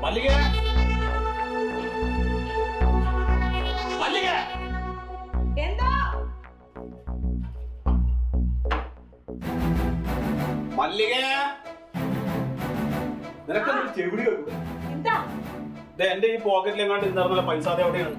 മല്ലിക മല്ലിക എന്താ മല്ലിക നിനക്കൊരു ചെവിടി കേൾക്കും. എന്താ എന്റെ ഈ പോക്കറ്റിൽ എങ്ങാണ്ട് ഇന്നലെ പൈസ അത് എവിടെയാണ്?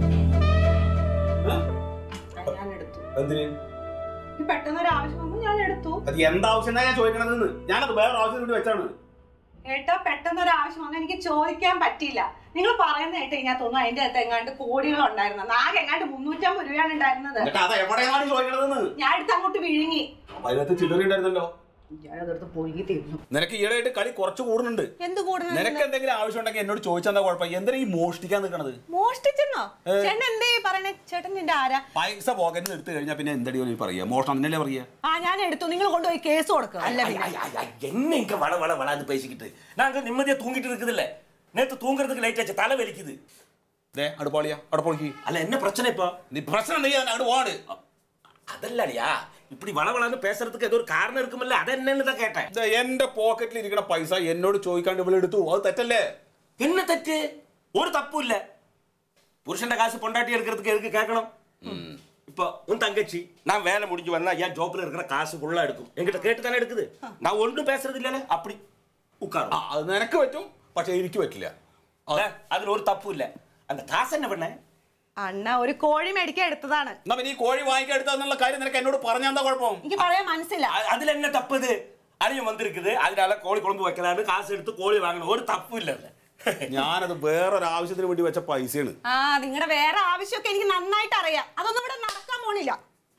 ഞാൻ എടുത്തു. എന്തിന്? പെട്ടെന്നൊരു ആവശ്യം വന്നു ഞാൻ എടുത്തു. അത് എന്താവശ്യം ഞാൻ ചോദിക്കണതെന്ന്? ഞാനത് വേറെ ആവശ്യം വേണ്ടി വെച്ചാണ്. ഏട്ടാ പെട്ടെന്നൊരു ആവശ്യം വന്നു എനിക്ക് ചോദിക്കാൻ പറ്റിയില്ല. നിങ്ങൾ പറയുന്ന കേട്ട് കഴിഞ്ഞാൽ തോന്നുന്നു അതിന്റെ അകത്ത് എങ്ങാണ്ട് കോടികൾ ഉണ്ടായിരുന്നു. ആകെ എങ്ങാണ്ട് 350 രൂപയാണ് ഉണ്ടായിരുന്നത്. അത് എവിടെയാണ് ചോദിക്കണതെന്ന്? ഞാൻ എടുത്ത് അങ്ങോട്ട് വിഴുങ്ങി. അതിനകത്ത് ചില്ലറ ഉണ്ടായിരുന്നല്ലോ. നിനക്ക് ഈടായിട്ട് കളി കുറച്ച് കൂടുന്നുണ്ട്. എന്ത് കൂടുന്നു? നിനക്ക് എന്തെങ്കിലും ആവശ്യം ഉണ്ടെങ്കിൽ എന്നോട് ചോദിച്ചാൽ കുഴപ്പം. എന്തിനാ ഈ മോഷ്ടിക്കാൻ നിൽക്കണത്? മോഷ്ടിച്ചെന്നോ? ചേട്ടൻ എന്തേ പറയണേ? ചേട്ടൻ നിന്റെ ആരാ? പൈസ പോക്കറ്റിൽ എടുത്തു കഴിഞ്ഞാൽ പിന്നെ എന്തടി പറയാ? മോഷണം എന്നല്ലേ പറയാ? ഞാൻ എടുത്തു. നിങ്ങൾ കൊണ്ടുപോയി കേസ് കൊടുക്കുക. என்ன இங்க வள வள வளன்னு பேசிக்கிட்டு நாங்க நிம்மதியா தூங்கிட்டு இருக்குது இல்ல. நேத்து தூங்குறதுக்கு லைட் ஆச்சு, தலை வலிக்குது. அடுப்பாளியா அடுப்பாளிக்கு அல்ல என்ன பிரச்சனை இப்போ? நீ பிரச்சனை நீ அடுவாடு அதல்லடியா இப்படி வளவளான்னு பேசுறதுக்கு ஏதோ ஒரு காரணம் இருக்குமில்ல, அது என்னன்னு தான் கேட்டேன். എന്റെ പോക്കറ്റിൽ ഇരിക്കുന്ന പൈസ എന്നോട് ചോദിക്കാണ്ട് ഇവിടെ എടുത്തു. അത് തെറ്റല്ലേ? என்ன തെറ്റ്? ஒரு தப்பு இல்ல. புருஷன் காசு பொண்டாட்டி எடுக்கிறதுக்கு எதுக்கு கேட்கணும்? இப்போ உன் தங்கச்சி நான் வேலை முடிஞ்சு வந்தா என் ஜோப்ல இருக்கிற காசு ஃபுல்லா எடுக்கும். என்கிட்ட கேட்டு தானே எடுக்குது. நான் ஒன்றும் பேசுறது இல்லைல்ல. அப்படி உட்காரு. അത് നിനക്ക് പറ്റും, പക്ഷെ എനിക്ക് പറ്റില്ല. அதுல ஒரு தப்பு இல்ல. அந்த காசு என்ன பண்ண? അണ്ണ ഒരു കോഴി മേടിക്കാൻ എടുത്തതാണ്. എന്നാ പിന്നെ ഈ കോഴി വാങ്ങിക്കാൻ എടുത്തതെന്നുള്ള കാര്യം നിനക്ക് എന്നോട് പറഞ്ഞാൽ എന്താ കുഴപ്പം? എനിക്ക് പറയാൻ മനസ്സില്ല. அதுல என்ன தப்பு? இது அணியம் வந்திருக்குது, அதனால கோழி குழம்பு வைக்கலான்னு காசு எடுத்து கோழி வாங்கணும். ஒரு தப்பு இல்ல. ഞാനത് വേറൊരു ആവശ്യത്തിന് വേണ്ടി വെച്ച പൈസയാണ്. നിങ്ങളുടെ വേറെ ആവശ്യമൊക്കെ എനിക്ക് നന്നായിട്ട് അറിയാം. അതൊന്നും ഇവിടെ നടക്കാൻ പോണില്ല.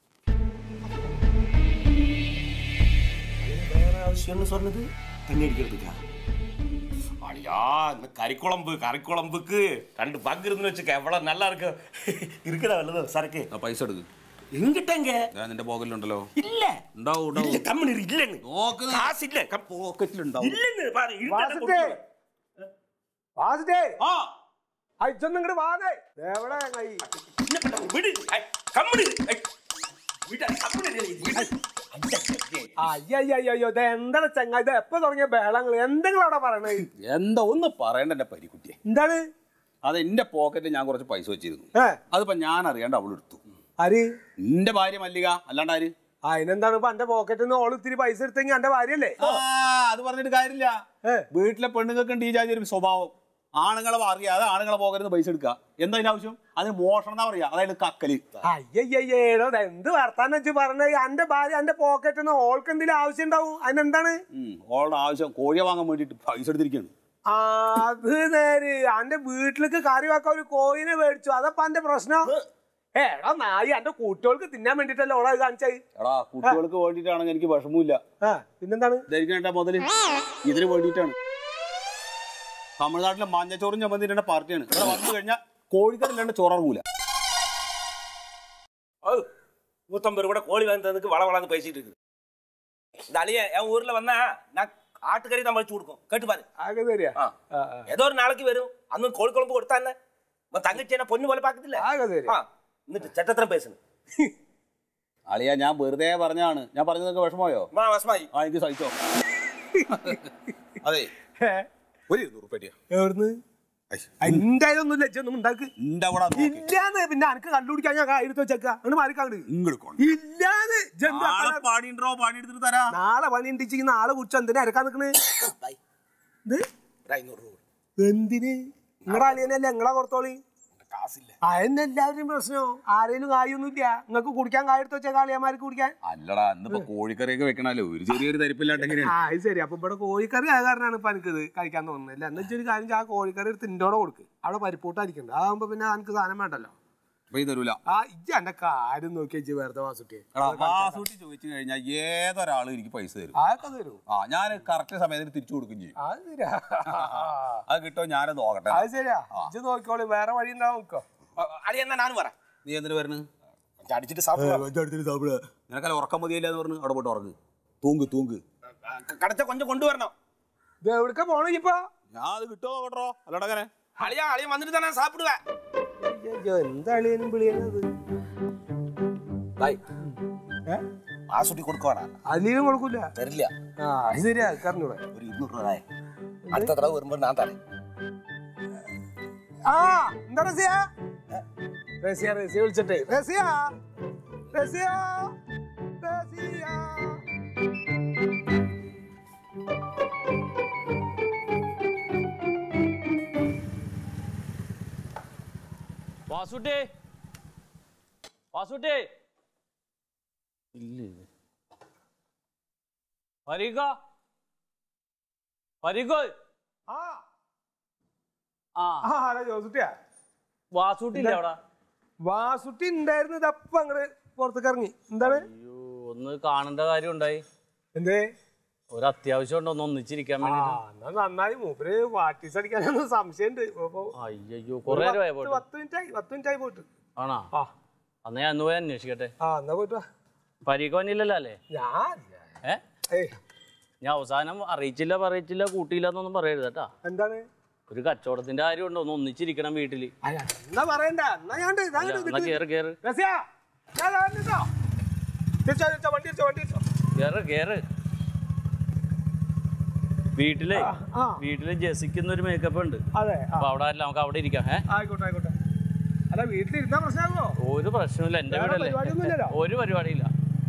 வேற ஆവശ്யம்னு சொன்னது தண்ணி அடிக்கிறதுக்கா? அடியா இந்த கறிக்குழம்புக்கு 2 பங்கு இருந்துன்னு வச்சுக்க எவ்வளவு நல்லா இருக்கு. இருக்குதா வல்லதோ சரக்கு? പൈസ എടുക്ക്. எங்கிட்டங்க? നിന്റെ പോക്കറ്റിലുണ്ടല്ലോ. இல்ல ഉണ്ടാവും. கம்மனு இல்லன்னு காசு இல்ல. പോക്കറ്റിലുണ്ടാവും. இல்லன்னு பாரு. വാസുദേ ആ അയച്ചൊന്നും ഇങ്ങോട്ട് വാതേ എവിടെ விடு கம்மனு விட கம்மனு. അയ്യോ എന്താണ് ചങ്ങ? ഇത് എപ്പോ തുടങ്ങിയ ബഹളങ്ങൾ? എന്തെങ്കിലും അവിടെ പറയണേ? എന്താ ഒന്ന് പറയണ്ട എന്റെ പരിക്കുട്ടിയെ. എന്താണ്? അത് എന്റെ പോക്കറ്റിൽ ഞാൻ കുറച്ച് പൈസ വെച്ചിരുന്നു. അതിപ്പോ ഞാൻ അറിയാണ്ട് അവളെടുത്തു. ആര്? നിന്റെ ഭാര്യ മല്ലിക. അല്ലാണ്ട് ആര്? അതിനെന്താണ് ഇപ്പൊ എന്റെ പോക്കറ്റിൽ നിന്ന് ഓള് ഇത്തിരി പൈസ എടുത്തെങ്കിൽ എന്റെ ഭാര്യയല്ലേ? അത് പറഞ്ഞിട്ട് കാര്യമില്ല. വീട്ടിലെ പെണ്ണുങ്ങൾക്ക് ഉണ്ട് ഈ ജാതി ഒരു സ്വഭാവം. ആണുങ്ങളെ അറിയാതെ ആണുങ്ങളെ പോകരുത് പൈസ എടുക്കുക. എന്താ അതിന്റെ ആവശ്യം? അതിന് മോഷണം എന്നാ പറയാ. അതായത് കക്കല്. അയ്യയ്യേടോ എന്ത് വർത്താനം വെച്ച് പറഞ്ഞത്? എന്റെ ഭാര്യ എന്റെ പോക്കറ്റിൽ നിന്ന് ഓൾക്ക് എന്തെങ്കിലും ആവശ്യം ഉണ്ടാവും. അതിനെന്താണ്? ഓളുടെ ആവശ്യം കോഴിയെ വാങ്ങാൻ വേണ്ടിട്ട് പൈസ എടുത്തിരിക്കുകയാണ്. അത് നേര്. എന്റെ വീട്ടിലേക്ക് കറി വെക്കാൻ ഒരു കോഴിനെ മേടിച്ചു. അതപ്പ എന്റെ പ്രശ്നം. എടാ നായി എന്റെ കുട്ടികൾക്ക് തിന്നാൻ വേണ്ടിട്ടല്ലേ ഓളെ കാണിച്ചായി. എടാ കുട്ടികൾക്ക് വേണ്ടിട്ടാണെങ്കിൽ എനിക്ക് വിഷമമില്ല. പിന്നെന്താണ്? ധരിക്കണ മുതല് ഇതിന് വേണ്ടിയിട്ടാണ്. തമിഴ്നാട്ടിലെ മഞ്ഞച്ചോറും ചമ്മന്തിന്റെ പാർട്ടിയാണ്. ഇവിടെ വന്നു കഴിഞ്ഞാൽ കോഴിക്കറില്ലാണ്ട് ചോററങ്ങൂല. 150 ரூபாய் கோழி வாங்கி தந்ததுக்கு வளவளான்னு பேசிட்டு இருக்குது. இந்த அழிய என் ஊர்ல வந்தா நான் ஆட்டுக்கறி தான் வச்சு கொடுக்கும். கேட்டு பாரு. ആകെ ശരിയാ. ஏதோ ஒரு நாளைக்கு வரும். அന്ന് கோழி குழம்பு கொடுத்தா என்ன? தங்கச்சி என்ன பொண்ணு போல பாக்குது இல்ல? ആകെ ശരിയാ. എന്നിട്ട് ചട്ടത്രം പേസണം. അളിയാ ഞാൻ വെറുതെ പറഞ്ഞാണ്. ഞാൻ പറഞ്ഞതൊക്കെ വിഷമമായോ? വിഷമായി. എനിക്ക് സഹിച്ചോ. അതെ ഒരു 200 രൂപ. എവിടുന്ന്? എന്തായാലും ഇല്ലാന്ന്. പിന്നെ എനിക്ക് കണ്ടുപിടിക്കാൻ ഞാൻ എടുത്ത് വെച്ചേക്കാ. മാറിക്കാണ്ട് നാളെ പണി ഉണ്ടിച്ച് നാളെ കുറിച്ച് എന്തിനാ ഇറക്കാൻ നിക്കണ്? എന്തിന്? നിങ്ങളുടെ അളിയനല്ലേ നിങ്ങളെ കൊടുത്തോളി. അതിന് എല്ലാവരും പ്രശ്നമോ? ആരേലും കായൊന്നുമില്ല. നിങ്ങൾക്ക് കുടിക്കാൻ കായ എടുത്ത് വെച്ചാൽ കാളിയന്മാർക്ക് കുടിക്കാൻ. അല്ലടാ ഇന്നിപ്പോ കോഴിക്കറിയൊക്കെ വെക്കണല്ലോ. ഒരു ചെറിയൊരു തരിപ്പില്ലാട്ടെങ്കിലും. അത് ശരി. അപ്പൊ ഇവിടെ കോഴിക്കറി ആയ കാരണമാണ് ഇപ്പൊ എനിക്കിത് കഴിക്കാൻ തോന്നുന്നില്ല. എന്ന് വെച്ചൊരു കാര്യം ആ കോഴിക്കറി എടുത്ത് ഇന്നോടെ കൊടുക്ക്. അവിടെ പരിപ്പൂട്ടായിരിക്കണ്ട. അതാകുമ്പോ പിന്നെ എനിക്ക് സാധനം വേണ്ടല്ലോ. തരൂല. ഇജ്ജ് എന്റെ കാര്യം നോക്കി വെച്ച് വെറുതെ വാസുട്ടി ചോദിച്ചു കഴിഞ്ഞാൽ ഏതൊരാളും എനിക്ക് പൈസ തരും. അതൊക്കെ തരൂ. ഞാൻ കറക്റ്റ് സമയത്തിന് തിരിച്ചു കൊടുക്കും ചെയ്യും. അത് ശരിയാ. അത് കിട്ടോ ഞാനത് നോക്കട്ടെ. അത് ശരിയാ. ഇജ്ജ് നോക്കിക്കോളി. വേറെ വഴി ഉണ്ടാവും. നോക്കോ അളിയെന്നാ ഞാനും പറ. നീ എന്തിനു പറഞ്ഞു? അടിച്ചിട്ട് സാപ്പിടുക. നിനക്കല്ല ഉറക്കം മതിയല്ല എന്ന് പറഞ്ഞു അവിടെ പോയിട്ട് ഉറങ്ങ്. തൂങ്ക് കടച്ച കൊഞ്ചം കൊണ്ടുവരണം. ഇത് എവിടേക്കാ പോണേ ഇപ്പൊ? ഞാൻ അത് കിട്ടോ നോക്കട്ടോ. അല്ലാണ്ട് അങ്ങനെ അളിയ വന്നിട്ട് തന്നെ സാപ്പിടുക. എന്താ അളിയനും വിളിയത്? ആ സുട്ടി കൊടുക്കുവാണ്. അധികം കൊടുക്കൂല. തരില്ല. ശരിയാ. കറിഞ്ഞൂടെ ഒരു 200 രൂപ അടുത്ത തടവ് വരുമ്പോൾ ഞാൻ തരാം. ആ എന്താ റസിയ റസിയ റസിയ വിളിച്ചിട്ടേ റസിയ റസിയ റസിയ വാസുട്ടേ വാസുട്ടേ ഇല്ലേ ഫരീഖ ഫരീഖ ആ ആ ആ ഹലോ ജോസുട്ടിയാ വാസുട്ടി ഇല്ലേ അവിടെ വാസുട്ടി ഉണ്ടായിരുന്നു ഇതപ്പം അങ്ങട് പുറത്തേക്ക് ഇറങ്ങി എന്താണ് അയ്യോ ഒന്ന് കാണേണ്ട കാര്യം ഉണ്ടായി എന്തേ ഒരു അത്യാവശ്യം ഉണ്ടോ ഒന്ന് ഒന്നിച്ചിരിക്കാൻ വേണ്ടി എന്നാ നന്നായി മൂപ്പര് പാർട്ടീസ് അടിക്കാനൊന്നും സംശയമുണ്ട് അയ്യോ കൊറേ നേരമായി പോയിട്ട് 10 മിനിറ്റ് ആയി പോയിട്ട് ആണോ ആ അന്ന് ഞാൻ ഒന്ന് പോയി അന്വേഷിക്കട്ടെ ആ എന്നാ പോയിട്ട് വാ ഫരീഖ വന്നില്ലല്ലോ അല്ലേ ഞാൻ ഏയ് ഞാൻ അവസാനം അറിയിച്ചില്ല പറയിച്ചില്ല കൂട്ടിയില്ല എന്നൊന്നും പറയരുത് കേട്ടാ എന്താണ് ഒരു കച്ചവടത്തിന്റെ കാര്യം ഉണ്ടോ ഒന്ന് ഒന്നിച്ചിരിക്കണം വീട്ടില് എന്നാ പറയണ്ട എന്നാ ഞാൻ എന്നാ കേറ് കേറ് കേറ് കേറ് വീട്ടിലെ വീട്ടില് ജെസിക്കുന്ന ഒരു മേക്കപ്പ് ഉണ്ട് അതെ അപ്പൊ അവിടെ അല്ല നമുക്ക് അവിടെ ഇരിക്കാം ആയിക്കോട്ടെ ആയിക്കോട്ടെ അല്ല വീട്ടിലിരുന്നാ പ്രശ്നമാകുമോ ഒരു പ്രശ്നമില്ല എന്റെ വീടല്ലേ ഒരു പരിപാടിയില്ല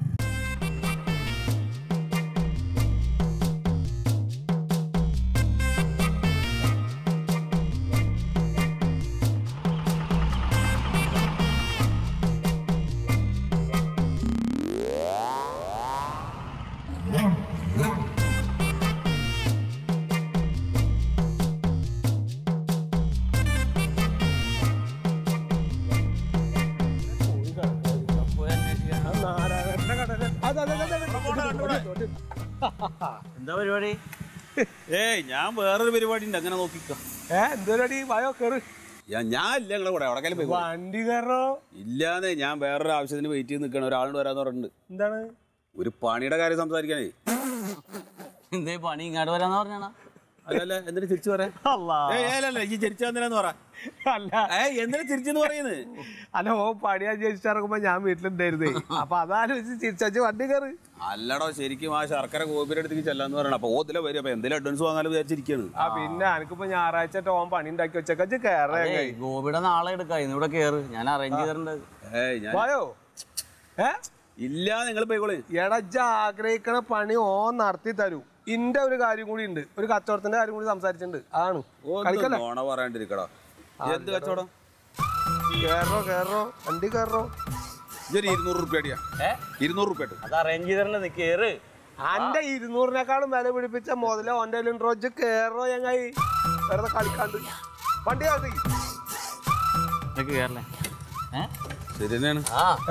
എന്താ പരിപാടി ഏയ് ഞാൻ വേറൊരു പരിപാടി ഉണ്ട് അങ്ങനെ നോക്കിക്കോ എന്തോരടി വായോ കേറ് ഞാൻ ഇല്ല നിങ്ങളെ കൂടെ എവിടെക്കാലും പോയി വണ്ടി കയറോ ഇല്ലാന്നേ ഞാൻ വേറൊരു ആവശ്യത്തിന് വെയിറ്റ് ചെയ്ത് നിൽക്കണം ഒരാളോട് വരാന്ന് പറഞ്ഞിട്ടുണ്ട് എന്താണ് ഒരു പണിയുടെ കാര്യം സംസാരിക്കാനേ എന്തേ പണി ഇങ്ങോട്ട് വരാന്ന് പറഞ്ഞാ അല്ലല്ല എന്തിനു തിരിച്ചു പറയാ ഈ തിരിച്ചു വന്നില്ലെന്ന് പറ അല്ല എന്തിനാ തിരിച്ചെന്ന് പറയുന്നത് അല്ല ഓ പണിയാ ചോദിച്ചിറങ്ങുമ്പോ ഞാൻ വീട്ടിലുണ്ടായിരുന്നേ അപ്പൊ അതാലോചിച്ച് തിരിച്ചു വണ്ടി കയറ് അല്ലടോ ശരിക്കും ആ ശർക്കര ഗോപിയുടെ അടുത്തേക്ക് ചെല്ലാന്ന് പറയണം അപ്പൊ ഓതിലെ വരും അപ്പൊ എന്തെങ്കിലും അഡ്വാൻസ് വാങ്ങാനും വിചാരിച്ചിരിക്കാണ് ആ പിന്നെ എനിക്കിപ്പോ ഞായറാഴ്ച ഓൻ പണി ഉണ്ടാക്കി വെച്ചേക്കച്ച് കേറേ ഗോപിയുടെ നാളെ എടുക്കാം ഇന്നിവിടെ കേറ് ഞാൻ അറേഞ്ച് ചെയ്തിട്ടുണ്ട് വായോ ഇല്ല നിങ്ങൾ പോയിക്കോളെ എടജ ആഗ്രഹിക്കണ പണി ഓൻ നടത്തി തരൂ ഇന്റെ ഒരു കാര്യം കൂടി ഉണ്ട് ഒരു കച്ചവടത്തിന്റെ കാര്യം കൂടി സംസാരിച്ചിട്ടുണ്ട് ആണ് ഓണ പറയാണ്ടിരിക്കടോ എന്ത് കച്ചവടം കേറോ കേറോ വണ്ടി കേറോ ഇതൊരു 200 റുപ്യ അടിയാ 200 റുപ്യ അത് അറേഞ്ച് ചെയ്തിട്ടുണ്ട് നീ കേറ് അന്റെ 200-നേക്കാളും വില പിടിപ്പിച്ച മുതലേ ഓന്റെ റോജ് കേറോ ഞങ്ങായി വെറുതെ കളിക്കാണ്ട് വണ്ടി കേറി കേറല്ലേ ശരി തന്നെയാണ്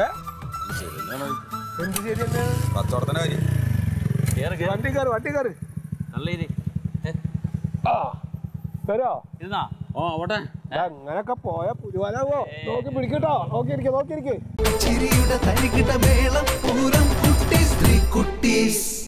എന്ത് ശരി തന്നെ കച്ചവടത്തിന്റെ കാര്യം വണ്ടി കയറി വണ്ടി കയറി നല്ല ആ തരോ ഇരുന്നാ ഓട്ടെ അങ്ങനൊക്കെ പോയ പുരുവാനാവോ നോക്കി പിടിക്കട്ടോ നോക്കിയിരിക്കെ ചിരിയുടെ തരികിട മേളം പൂരം കുട്ടീസ് 3 കുട്ടീസ്